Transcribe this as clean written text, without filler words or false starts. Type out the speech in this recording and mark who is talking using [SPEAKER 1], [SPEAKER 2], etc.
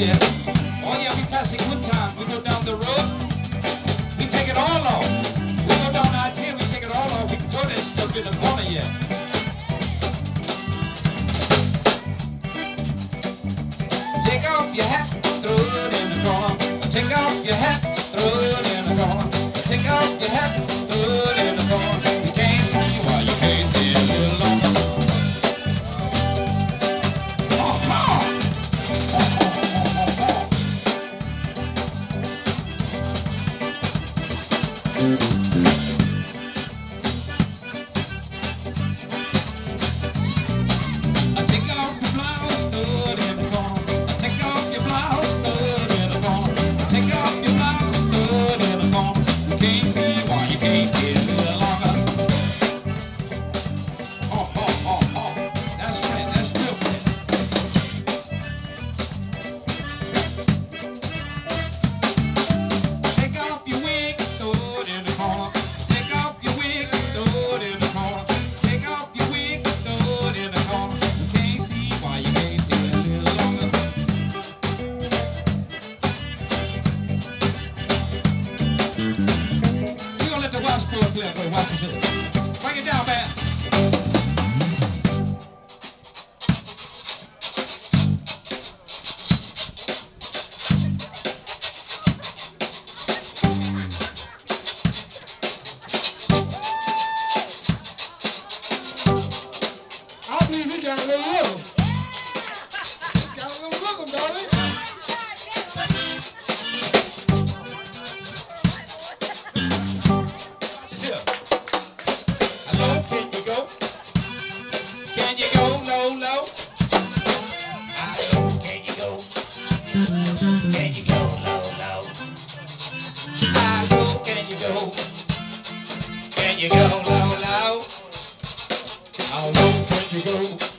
[SPEAKER 1] yet. Oh yeah, we passing good time. We go down the road, we take it all off. We go down I-10, we take it all off. We can throw that stuff in the corner yet. Take off your hat, throw it in the corner. Take off your hat, throw it in the corner. Take off your hat, throw it in the corner. You can't see why you can't stay a little longer. Washboard player, boy, watch yourself. Bring it down, man.
[SPEAKER 2] I believe he got a little rhythm. He got a little rhythm, don't he?
[SPEAKER 1] Can you go low, low? Can you go? Can you go low, low? Can you go? Can you go low, low? How low can you go?